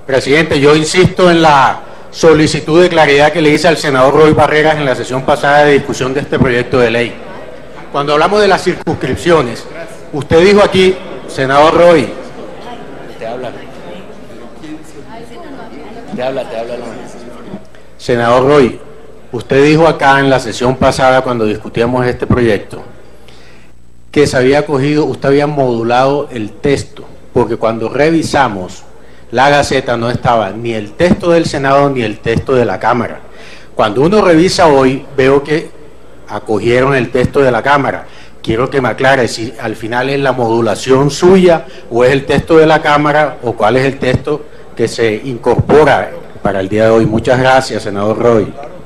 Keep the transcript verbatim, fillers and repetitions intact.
Presidente, yo insisto en la solicitud de claridad que le hice al senador Roy Barreras en la sesión pasada de discusión de este proyecto de ley. Cuando hablamos de las circunscripciones, usted dijo aquí, senador Roy, te habla, te habla, te habla, no. Senador Roy, usted dijo acá en la sesión pasada cuando discutíamos este proyecto que se había cogido, usted había modulado el texto, porque cuando revisamos la Gaceta no estaba ni el texto del Senado ni el texto de la Cámara. Cuando uno revisa hoy, veo que acogieron el texto de la Cámara. Quiero que me aclare si al final es la modulación suya o es el texto de la Cámara o cuál es el texto que se incorpora para el día de hoy. Muchas gracias, senador Roy.